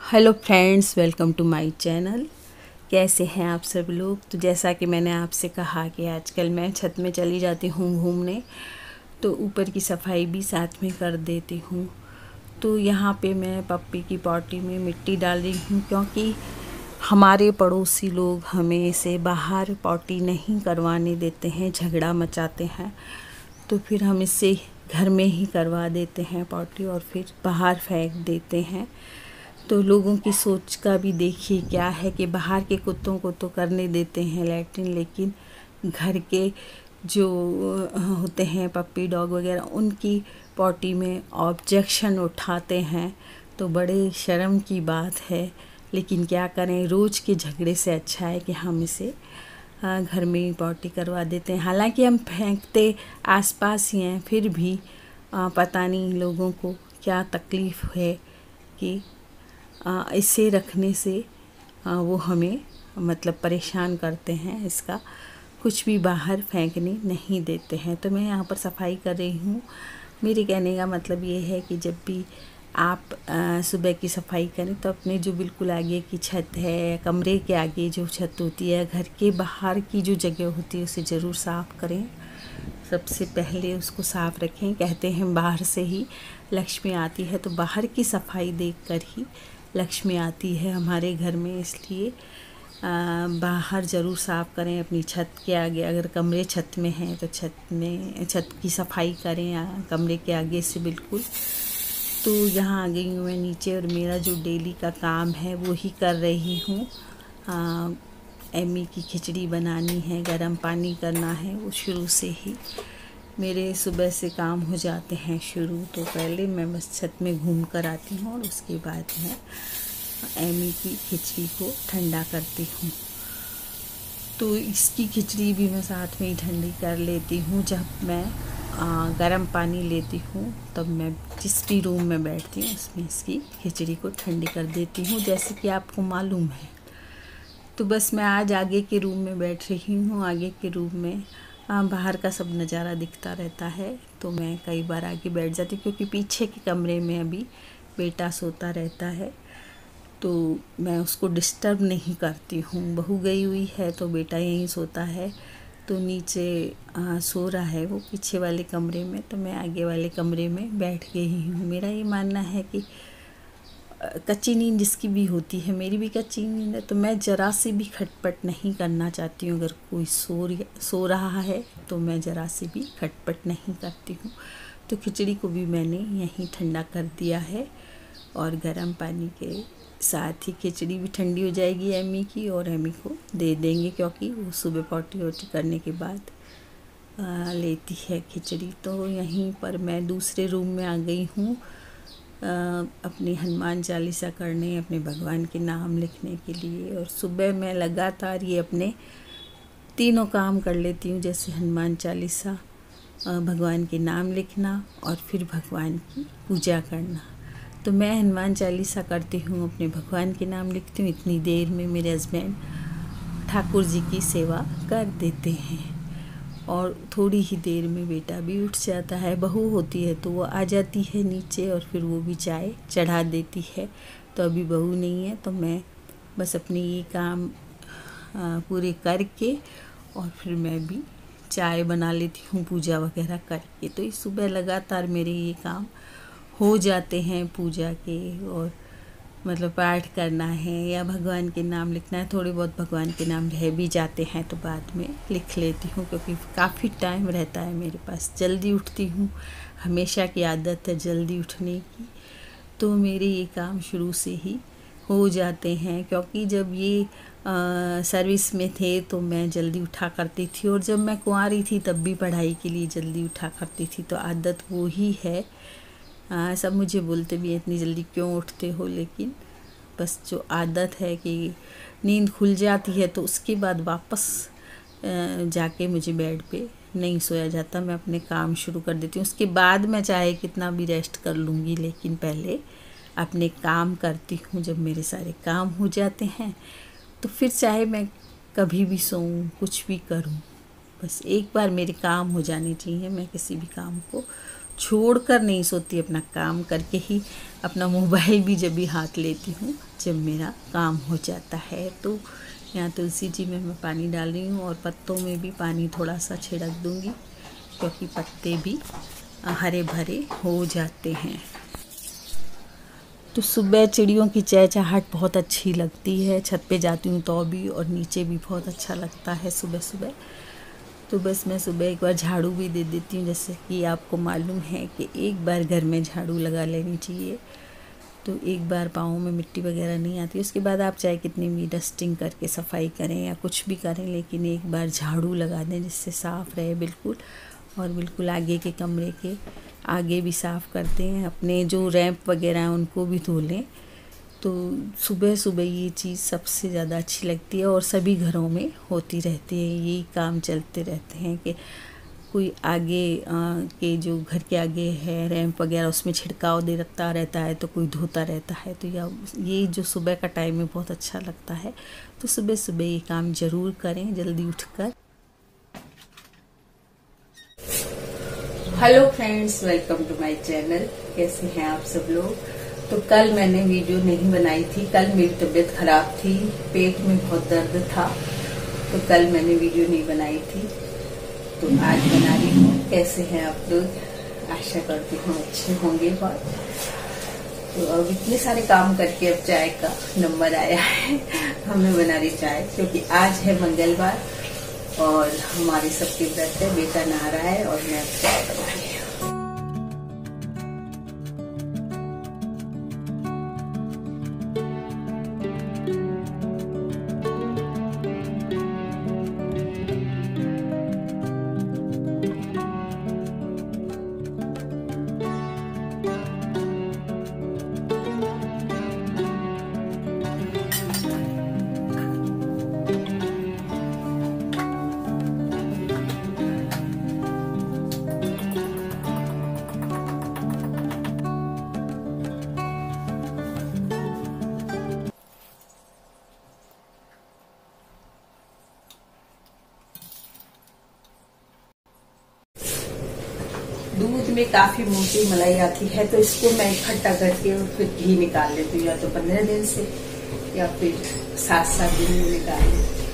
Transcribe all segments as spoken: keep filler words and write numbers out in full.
Hello friends, welcome to my channel. कैसे हैं आप सब लोग। तो जैसा कि मैंने आपसे कहा कि आजकल मैं छत में चली जाती हूँ घूमने, तो ऊपर की सफाई भी साथ में कर देती हूँ। तो यहाँ पे मैं पप्पी की पॉटी में मिट्टी डाल रही हूँ, क्योंकि हमारे पड़ोसी लोग हमें से बाहर पॉटी नहीं करवाने देते हैं, झगड़ा मचाते हैं। तो फिर हम इसे घर में ही करवा देते हैं पॉटी और फिर बाहर फेंक देते हैं। तो लोगों की सोच का भी देखिए क्या है कि बाहर के कुत्तों को तो करने देते हैं लैट्रिन, लेकिन घर के जो होते हैं पप्पी डॉग वगैरह, उनकी पॉटी में ऑब्जेक्शन उठाते हैं। तो बड़े शर्म की बात है, लेकिन क्या करें, रोज़ के झगड़े से अच्छा है कि हम इसे घर में ही पॉटी करवा देते हैं। हालांकि हम फेंकते आसपास ही हैं, फिर भी पता नहीं लोगों को क्या तकलीफ़ है कि इसे रखने से वो हमें मतलब परेशान करते हैं, इसका कुछ भी बाहर फेंकने नहीं देते हैं। तो मैं यहाँ पर सफाई कर रही हूँ। मेरे कहने का मतलब ये है कि जब भी आप सुबह की सफाई करें तो अपने जो बिल्कुल आगे की छत है, कमरे के आगे जो छत होती है, घर के बाहर की जो जगह होती है, उसे ज़रूर साफ़ करें। सबसे पहले उसको साफ़ रखें। कहते हैं बाहर से ही लक्ष्मी आती है, तो बाहर की सफाई देखकर ही लक्ष्मी आती है हमारे घर में। इसलिए बाहर ज़रूर साफ़ करें अपनी छत के आगे। अगर कमरे छत में हैं तो छत में छत की सफाई करें कमरे के आगे से बिल्कुल। तो यहाँ आ गई हूँ मैं नीचे, और मेरा जो डेली का काम है वो ही कर रही हूँ। एमी की खिचड़ी बनानी है, गरम पानी करना है, वो शुरू से ही मेरे सुबह से काम हो जाते हैं शुरू। तो पहले मैं बस छत में घूम कर आती हूँ और उसके बाद मैं एमी की खिचड़ी को ठंडा करती हूँ। तो इसकी खिचड़ी भी मैं साथ में ही ठंडी कर लेती हूँ। जब मैं आ, गरम पानी लेती हूँ तब मैं जिस भी रूम में बैठती हूँ उसमें इसकी खिचड़ी को ठंडी कर देती हूँ, जैसे कि आपको मालूम है। तो बस मैं आज आगे के रूम में बैठ रही हूँ। आगे के रूम में आ, बाहर का सब नज़ारा दिखता रहता है, तो मैं कई बार आगे बैठ जाती हूँ, क्योंकि पीछे के कमरे में अभी बेटा सोता रहता है, तो मैं उसको डिस्टर्ब नहीं करती हूँ। बहू गई हुई है तो बेटा यहीं सोता है। तो नीचे आ, सो रहा है वो पीछे वाले कमरे में, तो मैं आगे वाले कमरे में बैठ गई हूँ। मेरा ये मानना है कि कच्ची नींद जिसकी भी होती है, मेरी भी कच्ची नींद है, तो मैं ज़रा सी भी खटपट नहीं करना चाहती हूँ। अगर कोई सो सो रहा है तो मैं ज़रा सी भी खटपट नहीं करती हूँ। तो खिचड़ी को भी मैंने यहीं ठंडा कर दिया है, और गर्म पानी के साथ ही खिचड़ी भी ठंडी हो जाएगी एमी की, और एमी को दे देंगे, क्योंकि वो सुबह पॉटी वॉटी करने के बाद आ, लेती है खिचड़ी। तो यहीं पर मैं दूसरे रूम में आ गई हूँ अपनी हनुमान चालीसा करने, अपने भगवान के नाम लिखने के लिए। और सुबह मैं लगातार ये अपने तीनों काम कर लेती हूँ, जैसे हनुमान चालीसा, भगवान के नाम लिखना और फिर भगवान की पूजा करना। तो मैं हनुमान चालीसा करती हूँ, अपने भगवान के नाम लिखती हूँ, इतनी देर में मेरे हस्बैंड ठाकुर जी की सेवा कर देते हैं, और थोड़ी ही देर में बेटा भी उठ जाता है। बहू होती है तो वो आ जाती है नीचे, और फिर वो भी चाय चढ़ा देती है। तो अभी बहू नहीं है, तो मैं बस अपने ये काम पूरे करके और फिर मैं भी चाय बना लेती हूँ पूजा वगैरह करके। तो इस सुबह लगातार मेरे ये काम हो जाते हैं पूजा के, और मतलब पाठ करना है या भगवान के नाम लिखना है। थोड़े बहुत भगवान के नाम रह भी जाते हैं तो बाद में लिख लेती हूँ, क्योंकि काफ़ी टाइम रहता है मेरे पास। जल्दी उठती हूँ, हमेशा की आदत है जल्दी उठने की, तो मेरे ये काम शुरू से ही हो जाते हैं। क्योंकि जब ये आ, सर्विस में थे तो मैं जल्दी उठा करती थी, और जब मैं कुंवारी थी तब भी पढ़ाई के लिए जल्दी उठा करती थी। तो आदत वो ही है। आ, सब मुझे बोलते भी इतनी जल्दी क्यों उठते हो, लेकिन बस जो आदत है कि नींद खुल जाती है तो उसके बाद वापस जाके मुझे बेड पे नहीं सोया जाता। मैं अपने काम शुरू कर देती हूँ। उसके बाद मैं चाहे कितना भी रेस्ट कर लूँगी, लेकिन पहले अपने काम करती हूँ। जब मेरे सारे काम हो जाते हैं तो फिर चाहे मैं कभी भी सोऊं, कुछ भी करूं, बस एक बार मेरे काम हो जाने चाहिए। मैं किसी भी काम को छोड़ कर नहीं सोती, अपना काम करके ही अपना मोबाइल भी जब भी हाथ लेती हूँ जब मेरा काम हो जाता है। तो यहाँ तुलसी जी में मैं पानी डाल रही हूँ और पत्तों में भी पानी थोड़ा सा छिड़क दूँगी क्योंकि पत्ते भी हरे भरे हो जाते हैं। तो सुबह चिड़ियों की चहचहाहट बहुत अच्छी लगती है, छत पे जाती हूँ तो भी, और नीचे भी बहुत अच्छा लगता है सुबह सुबह। तो बस मैं सुबह एक बार झाड़ू भी दे देती हूँ, जैसे कि आपको मालूम है कि एक बार घर में झाड़ू लगा लेनी चाहिए, तो एक बार पाँव में मिट्टी वगैरह नहीं आती। उसके बाद आप चाहे कितनी भी डस्टिंग करके सफाई करें या कुछ भी करें, लेकिन एक बार झाड़ू लगा दें जिससे साफ़ रहे बिल्कुल। और बिल्कुल आगे के कमरे के आगे भी साफ़ करते हैं, अपने जो रैंप वगैरह हैं उनको भी धो लें। तो सुबह सुबह ये चीज़ सबसे ज़्यादा अच्छी लगती है और सभी घरों में होती रहती है। यही काम चलते रहते हैं कि कोई आगे आ, के जो घर के आगे है रैंप वगैरह उसमें छिड़काव देता रहता है, तो कोई धोता रहता है। तो या ये जो सुबह का टाइम है बहुत अच्छा लगता है। तो सुबह सुबह ये काम ज़रूर करें जल्दी उठकर। Hello friends, welcome to my channel. कैसे हैं आप सब लोग? तो कल मैंने वीडियो नहीं बनाई थी, कल मेरी तबीयत खराब थी, पेट में बहुत दर्द था, तो कल मैंने वीडियो नहीं बनाई थी। तो आज बना रही हूँ। कैसे हैं आप लोग? आशा करती हूँ अच्छे होंगे बहुत। तो अब इतने सारे काम करके अब चाय का नंबर आया है, हमें बना रही चाय, क्योंकि आज है मंगलवार और हमारे सबके व्रत है। बेटा नहा रहा है और मैं अब चाय बना रही हूँ। दूध में काफी मोटी मलाई आती है, तो इसको मैं इकट्ठा करके और फिर घी निकाल लेती हूँ, या तो पंद्रह दिन से या फिर सात सात दिन में निकाल लेती हूँ।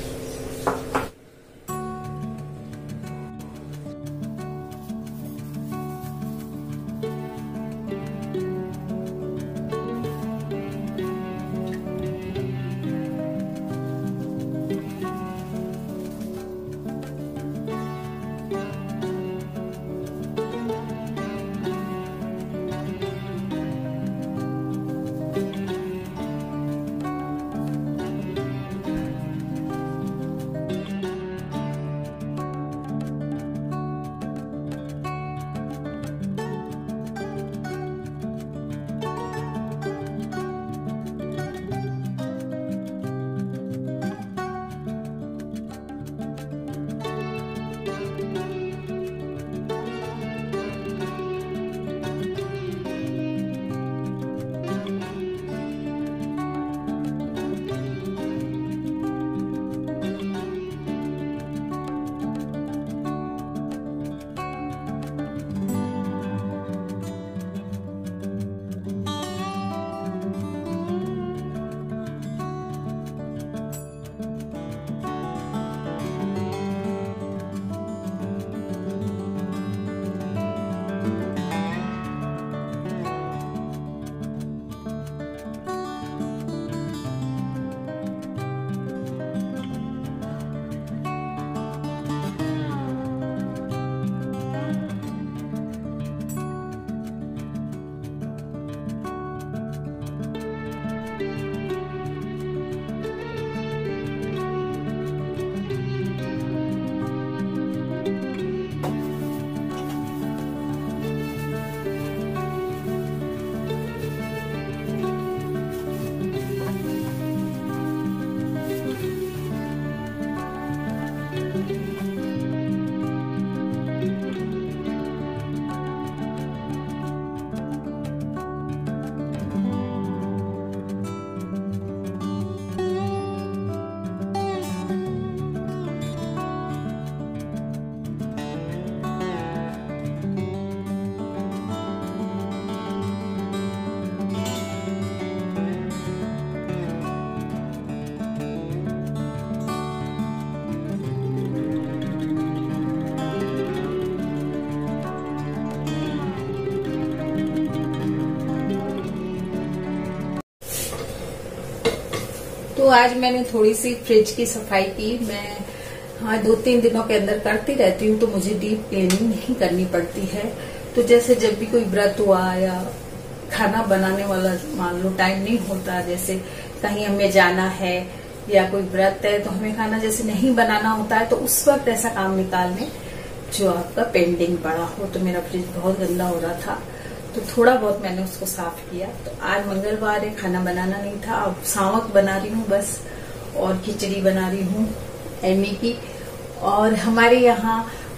तो आज मैंने थोड़ी सी फ्रिज की सफाई की। मैं हाँ दो तीन दिनों के अंदर करती रहती हूँ, तो मुझे डीप क्लीनिंग नहीं करनी पड़ती है। तो जैसे जब भी कोई व्रत हुआ या खाना बनाने वाला मान लो टाइम नहीं होता, जैसे कहीं हमें जाना है या कोई व्रत है तो हमें खाना जैसे नहीं बनाना होता है, तो उस वक्त ऐसा काम निकाल लें जो आपका पेंडिंग पड़ा हो। तो मेरा फ्रिज बहुत गंदा हो रहा था, तो थोड़ा बहुत मैंने उसको साफ किया। तो आज मंगलवार है, खाना बनाना नहीं था। अब सावक बना रही हूँ बस, और खिचड़ी बना रही हूँ एमी की। और हमारे यहाँ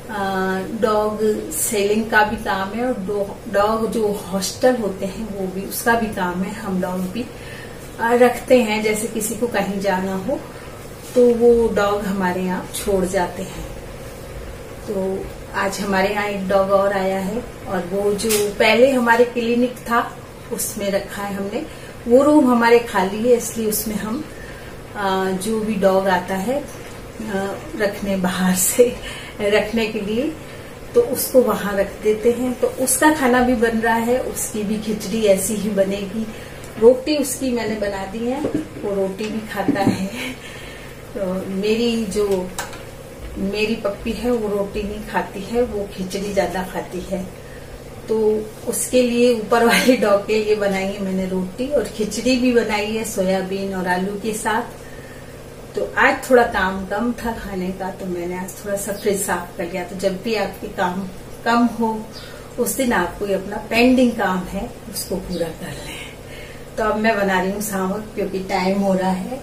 डॉग सेलिंग का भी काम है, और डॉग जो हॉस्टल होते हैं वो भी, उसका भी काम है। हम डॉग भी रखते हैं, जैसे किसी को कहीं जाना हो तो वो डॉग हमारे यहाँ छोड़ जाते हैं। तो आज हमारे यहाँ एक डॉग और आया है, और वो जो पहले हमारे क्लिनिक था उसमें रखा है हमने। वो रूम हमारे खाली है, इसलिए उसमें हम जो भी डॉग आता है रखने बाहर से रखने के लिए, तो उसको वहां रख देते हैं। तो उसका खाना भी बन रहा है, उसकी भी खिचड़ी ऐसी ही बनेगी। रोटी उसकी मैंने बना दी है, वो रोटी भी खाता है। तो मेरी जो मेरी पप्पी है वो रोटी नहीं खाती है, वो खिचड़ी ज्यादा खाती है। तो उसके लिए, ऊपर वाले डॉग के लिए बनाई है मैंने रोटी, और खिचड़ी भी बनाई है सोयाबीन और आलू के साथ। तो आज थोड़ा काम कम था खाने का, तो मैंने आज थोड़ा सा फ्रिज साफ कर लिया। तो जब भी आपके काम कम हो उस दिन आप कोई अपना पेंडिंग काम है उसको पूरा कर लें। तो अब मैं बना रही हूँ सावक, क्योंकि टाइम हो रहा है,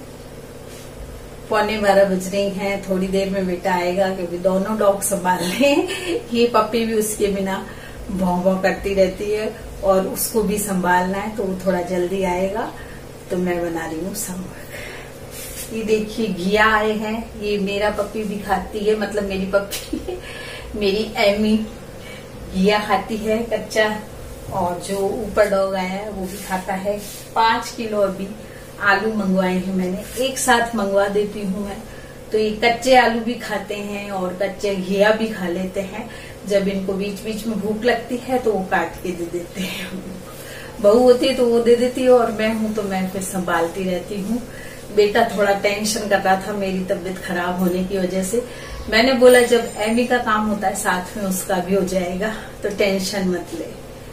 पौने बारह बज रही हैं। थोड़ी देर में बेटा आएगा, क्योंकि दोनों डॉग संभाल रहे हैं। ये पप्पी भी उसके बिना भौं भौं करती रहती है, और उसको भी संभालना है, तो वो थोड़ा जल्दी आएगा। तो मैं बना रही हूँ सावक। ये देखिए घिया आए हैं, ये मेरा पप्पी भी खाती है, मतलब मेरी पप्पी मेरी एमी घिया खाती है कच्चा, और जो ऊपर डॉग आया है वो भी खाता है। पांच किलो अभी आलू मंगवाए हैं मैंने, एक साथ मंगवा देती हूँ मैं। तो ये कच्चे आलू भी खाते हैं और कच्चे घिया भी खा लेते हैं। जब इनको बीच बीच में भूख लगती है तो वो काट के दे देते हैं। बहू होती है तो वो दे देती है, और मैं हूँ तो मैं फिर संभालती रहती हूँ। बेटा थोड़ा टेंशन कर रहा था मेरी तबीयत खराब होने की वजह से। मैंने बोला जब एमी का काम होता है साथ में उसका भी हो जाएगा, तो टेंशन मत ले।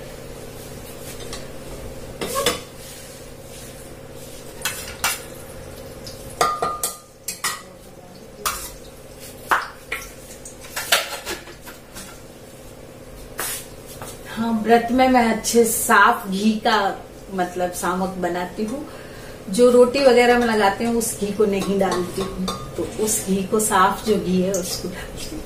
हाँ, व्रत में मैं अच्छे साफ घी का मतलब सावक बनाती हूँ। जो रोटी वगैरह में लगाते हैं उस घी को नहीं डालती हूँ, तो उस घी को, साफ जो घी है उसको डालती हूँ।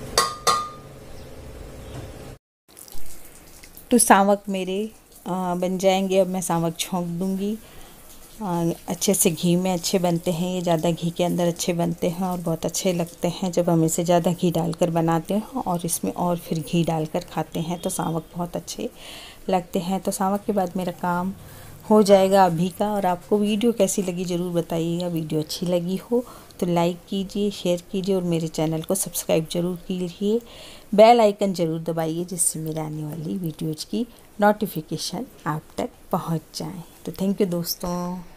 तो सावक मेरे आ, बन जाएंगे। अब मैं सावक छोंक दूंगी। आ, अच्छे से घी में अच्छे बनते हैं ये, ज़्यादा घी के अंदर अच्छे बनते हैं और बहुत अच्छे लगते हैं जब हम इसे ज़्यादा घी डालकर बनाते हैं और इसमें और फिर घी डालकर खाते हैं, तो सावक बहुत अच्छे लगते हैं। तो सावक के बाद मेरा काम हो जाएगा अभी का। और आपको वीडियो कैसी लगी ज़रूर बताइएगा। वीडियो अच्छी लगी हो तो लाइक कीजिए, शेयर कीजिए, और मेरे चैनल को सब्सक्राइब जरूर कीजिए। बेल आइकन ज़रूर दबाइए, जिससे मेरे आने वाली वीडियोज़ की नोटिफिकेशन आप तक पहुंच जाए। तो थैंक यू दोस्तों।